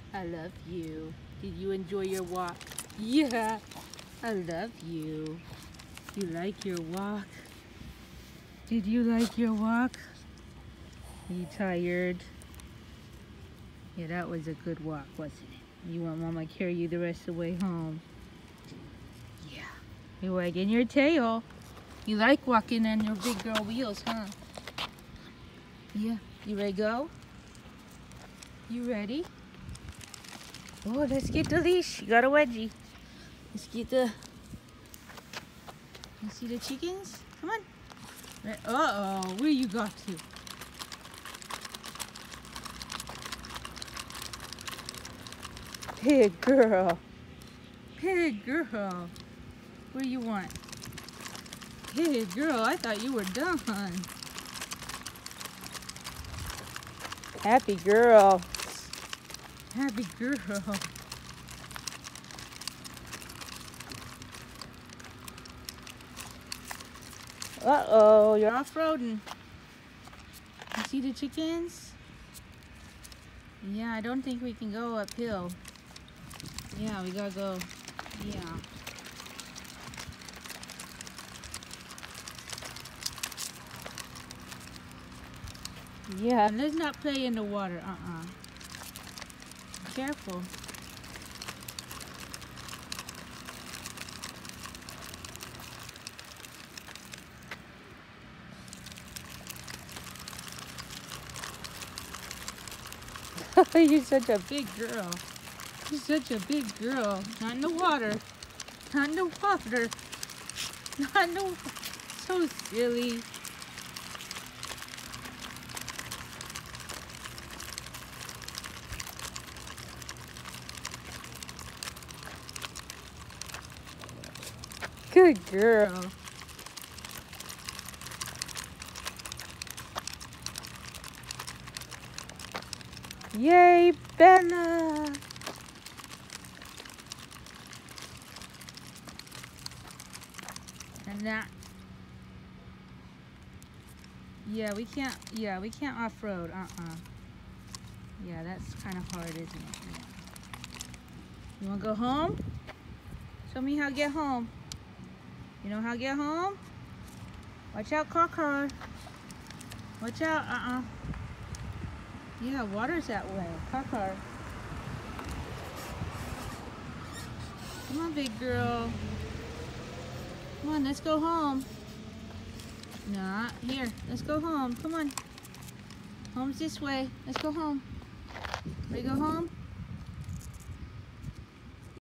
I love you. Did you enjoy your walk? Yeah, I love you. You like your walk? Did you like your walk? Are you tired? Yeah, that was a good walk, wasn't it? You want Mama to carry you the rest of the way home? Yeah. You're wagging your tail. You like walking on your big girl wheels, huh? Yeah. You ready to go? You ready? Oh, let's get the leash. You got a wedgie. Let's get the... You see the chickens? Come on. Uh-oh, where you got to? Pig girl. Pig girl. Where you want? Pig girl, I thought you were done. Happy girl. Happy girl. Uh-oh, you're off-roading. You see the chickens? Yeah, I don't think we can go uphill. Yeah, we gotta go. Yeah. Yeah, let's not play in the water. Careful. You're such a big girl. You're such a big girl. Not in the water. Not in the water. Not in the water. So silly. Good girl. Yay, Bella! And that, yeah, we can't off-road, Yeah, that's kind of hard, isn't it? Yeah. You wanna go home? Show me how to get home. You know how to get home? Watch out, car. Watch out, Yeah, water's that way. Car. Come on, big girl. Come on, let's go home. Nah, here, let's go home. Come on. Home's this way. Let's go home. Ready to go home?